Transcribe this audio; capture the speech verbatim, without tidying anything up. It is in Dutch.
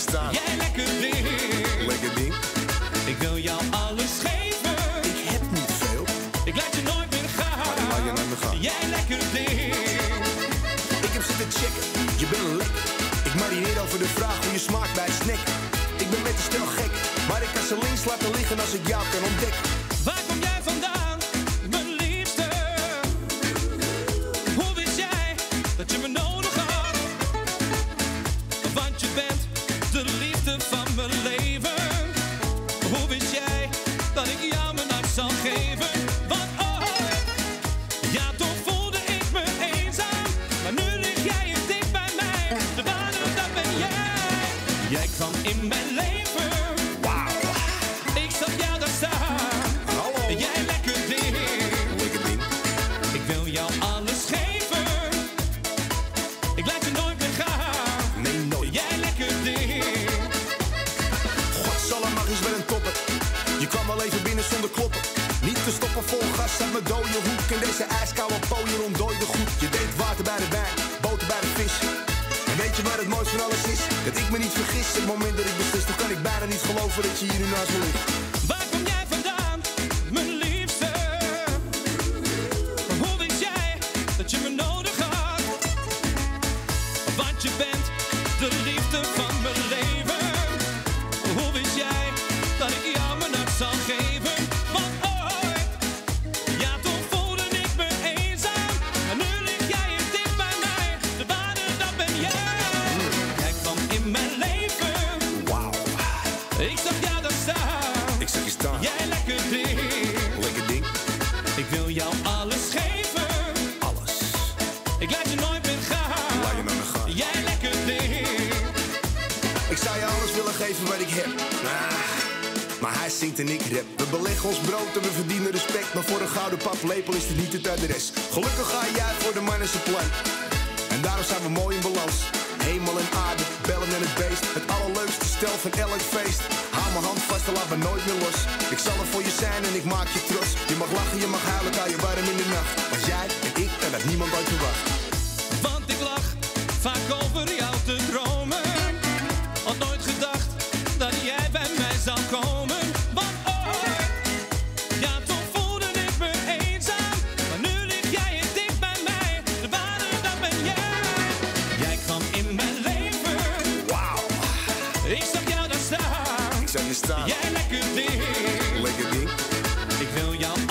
staan. Jij lekker ding. Lekker ding. Ik wil jou alles geven. Ik heb niet veel. Ik laat je nooit meer gaan. Maar dan laat je nooit meer gaan. Jij lekker ding. Ik heb zitten checken, je bent een lek. Ik marineer over de vraag hoe je smaakt bij een snack. Ik ben met de stel gek, maar ik kan ze links laten liggen als ik jou kan ontdekken. Waar kom jij vandaan, mijn liefste? Hoe wist jij dat je me nodig had? Want je bent de liefde van mijn leven. Hoe wist jij dat ik jou mijn hart zal geven? Want ooit, ja toen voelde ik me eenzaam. Maar nu lig jij hier dicht bij mij. De waarde, dat ben jij. Jij kwam in mijn leven. Wauw. Ik zag jou daar staan. Hallo. Jij lekker ding. Lekker ding. Ik wil jou alles geven. Ik laat je nooit meer gaan. Nee, nooit. Jij lekker ding. Godsalle mag eens wel een topper. Je kwam al even binnen zonder kloppen. Niet te stoppen vol gas uit mijn dode hoek. En deze ijskoude pooier ontdooide goed. Je deed water bij de wijn, boter bij de vis. En weet je wat het mooiste van alles is? Dat ik me niet vergis. Het moment dat ik beslis, dan kan ik bijna niet geloven dat je hier nu naast me ligt. Waar kom jij vandaan, mijn liefste? Hoe wist jij dat je me nodig had? Want je bent de liefde van mijn leven. Hoe wist jij dat ik jou mijn hart zal geven? Want ooit, ja toen voelde ik me eenzaam. Maar nu lig jij hier dicht bij mij. De waarde, dat ben jij. Jij kwam in mijn leven. Wauw. Ik zag jou daar staan. Ik zag je staan. Jij lekker ding. Lekker ding. Ik wil jou alles geven. Alles. Ik laat je nooit meer gaan. Laat je nooit meer gaan. Jij lekker ding. Ik zou je alles willen geven wat ik heb. Ah, maar hij zingt en ik rap. We beleggen ons brood en we verdienen respect. Maar voor een gouden paplepel is dit niet het adres. Gelukkig ga jij voor de man en zijn plan. En daarom zijn we mooi in balans. Hemel en aarde, bellen en het beest. Het allerleukste stel van elk feest. Hou mijn hand vast en laat me nooit meer los. Ik zal er voor je zijn en ik maak je trots. Je mag lachen, je mag huilen, hou je warm in de nacht. Maar jij en ik, en dat niemand ooit verwacht. Want ik lag vaak over jou te dromen. Had nooit gedacht dat jij bij mij zou komen. Want ooit, ja toen voelde ik me eenzaam. Maar nu lig jij hier dicht bij mij. De waarde, dat ben jij. Jij kwam in mijn leven. Wauw. Ik zag jou daar staan. Ik zag je staan. Jij lekker ding. Lekker ding. Ik wil jou